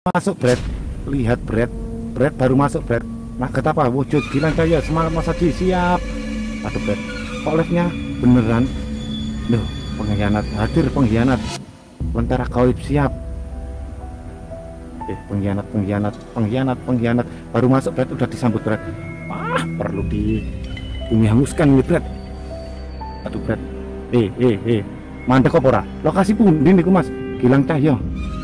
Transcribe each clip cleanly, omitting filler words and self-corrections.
masuk Brad, lihat Brad, Brad baru masuk Brad. Nah apa wujud Gilang Cahya semangat Mas Haji siap. Aduh Brad, kok live-nya beneran. Loh, pengkhianat hadir, pengkhianat Lentera Gaib siap. Pengkhianat baru masuk Brad udah disambut Brad. Wah, perlu di bumi hanguskan nih Brad. Aduh Brad, mandek apa ora? Lokasi pundi niku Mas? Gilang Cahya.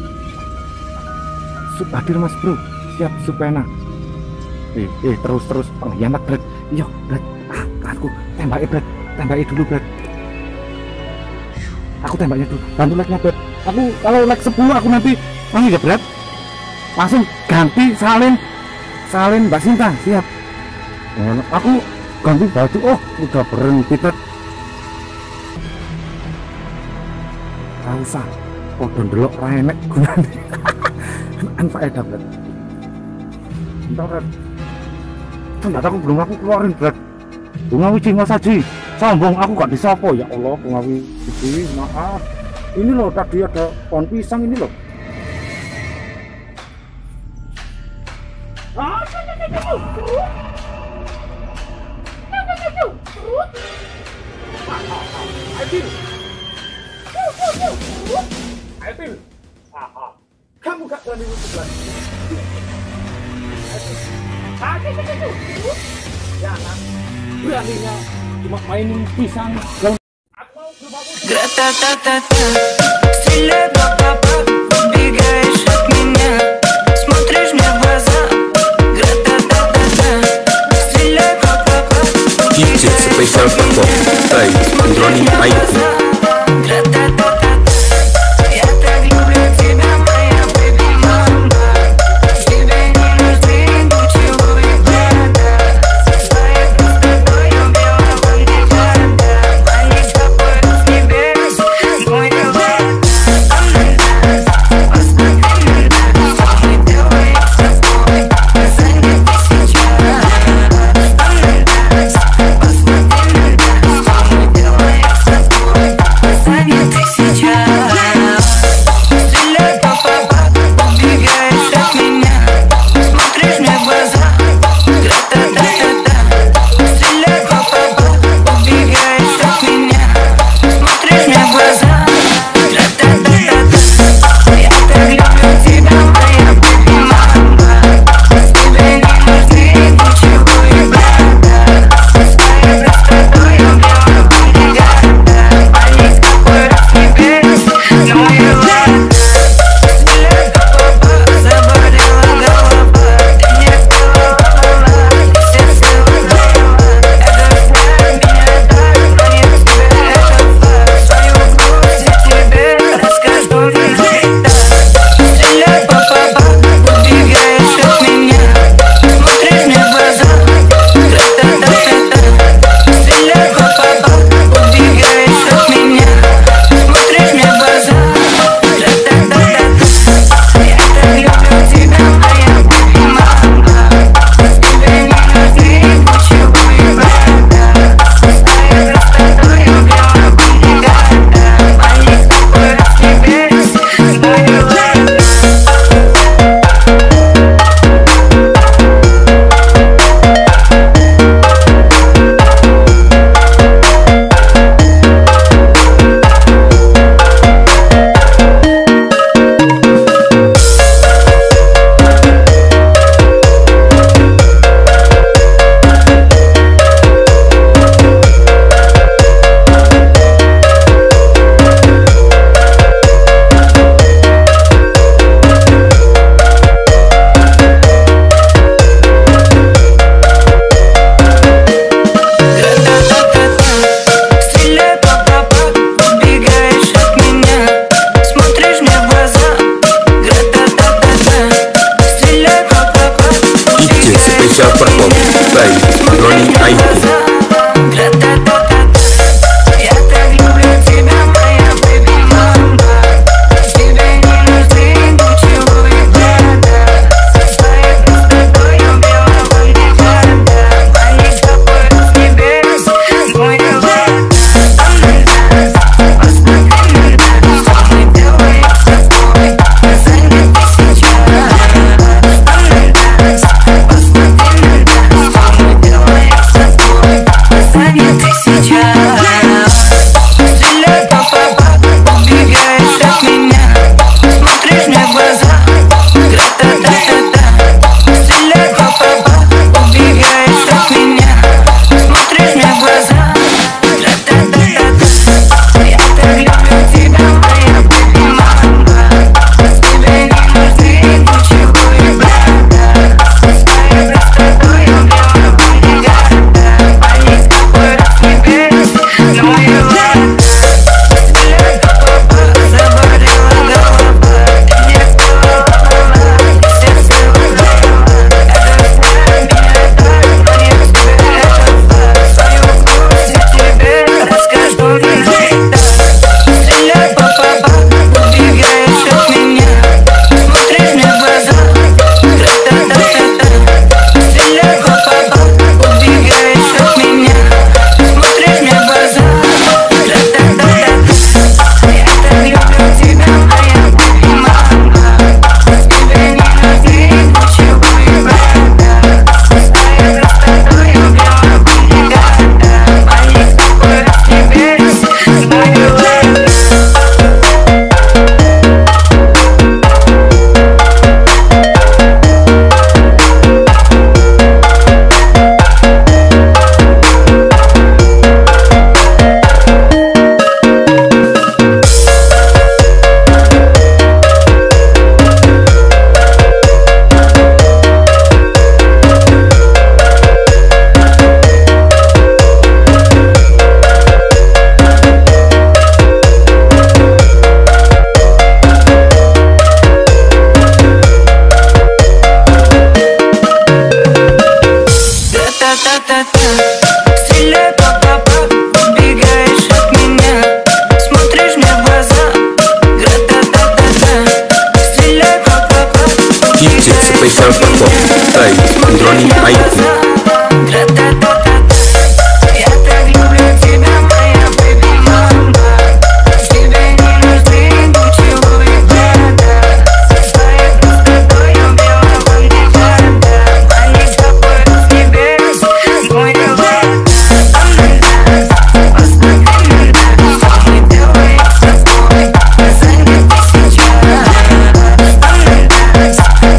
Hadir Mas Bro, siap supena. Terus pengkhianat Brad. Iya Brad, aku tembaki Brad, tembaki dulu Brad. Aku tembaknya dulu, bantu like-nya Brad. Aku kalau like 10 aku nanti ya Brad. Langsung ganti salin Mbak Sinta, siap. Aku ganti baju, oh udah berhenti Brad. Gak usah, podo ndelok ra enek gunane. Faedah Brad. Bentar Brad. Ternyata aku belum keluarin Brad. Bunga Wiji Mas Haji. Sombong aku gak disopo ya Allah Bunga Wiji, maaf. Ini loh tadi ada pohon pisang ini loh. Kamu gak berani untuk lagi. Jangan beraninya cuma mainin pisang. Гра-та-та-та-та, стреляй, па-па-па, убегаешь от меня, смотришь мне в глаза. Гра-та-та-та-та, стреляй, па-па-па, DJ Spesial Perform by Androni Ayu. Гра-та-та-та-та, я так люблю тебя, моя бэби-мама. Тебе не нужны ничего, ребята. Своей красотой убила бандитата. Мои капают с небес, мой ребят. Посмотри на нас, что мы делаем с тобой. Занято сейчас. Посмотри на нас, что мы делаем с тобой. Special Perform by Droni IT. Я так люблю тебя, моя baby mama. Тебе не нужны ключевые города. Своей простотой убила вам никогда. Малечка поет с небес, мой любовь. Посмотри на нас, что мы делаем с тобой. Мы заняты сейчас. Посмотри на нас,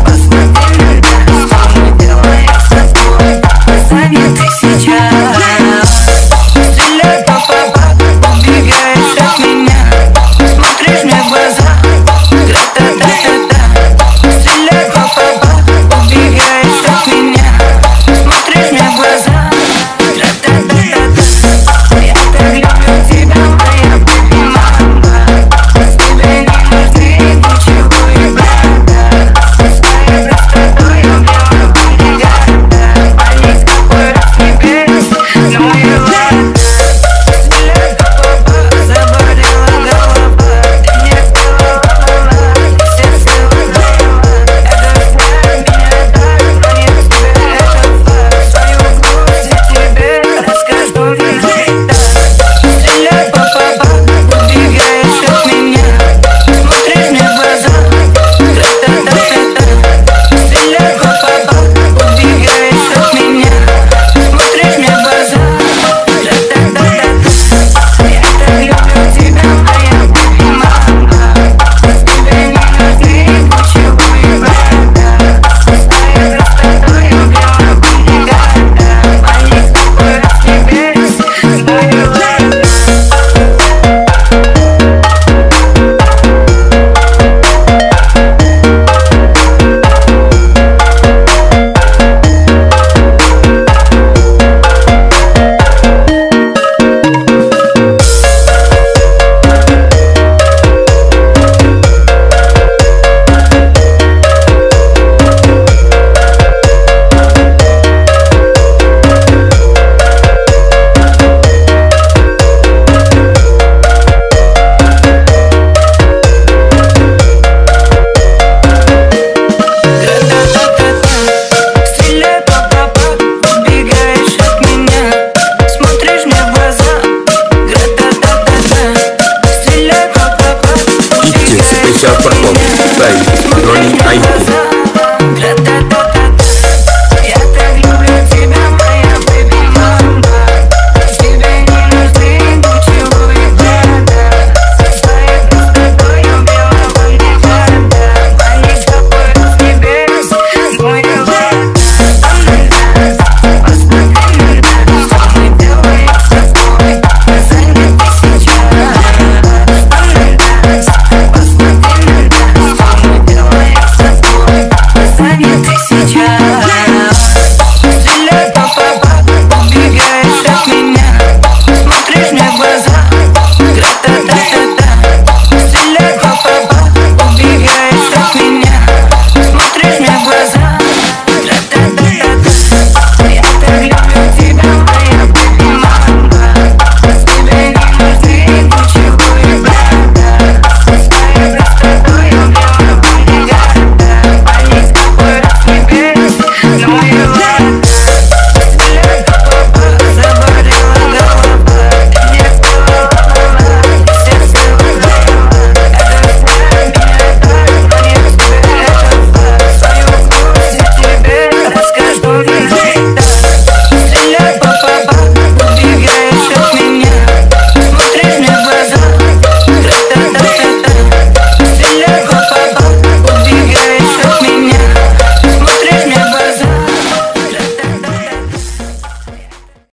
что мы делаем с тобой. Мы заняты сейчас. Стреляй, папа, убегаешь от меня. Смотришь мне в глаза, гра-та-та-та-та. Стреляй, папа, убегаешь от меня. Смотришь мне в глаза, гра-та-та-та-та. Я так люблю тебя, моя baby mama. Тебе не нужны ключевые города. Своей простотой убила вам никогда. Малечка поет с небес, но и ладно. Стреляй, папа, заболела голова. Ты мне целовала, сердце выдавала. Это взгляд меня так манит к тебе, это факт. Свою грусть я тебе расскажу всегда. Стреляй, папа, убегаешь от меня. Смотришь мне в глаза, гра-та-та-та-та. Стреляй, папа, убегаешь от меня. Смотришь мне в глаза, гра-та-та-та-та. Я так люблю тебя, моя baby mama. Тебе не нужны ключевые города. Своей простотой убила вам никогда. Малечка поет с небес, мой любовь. Стреляй, папа, убегаешь от меня. Смотришь мне в глаза, гра-та-та-та-та. Стреляй, папа, DJ Special Perform by Droni IT.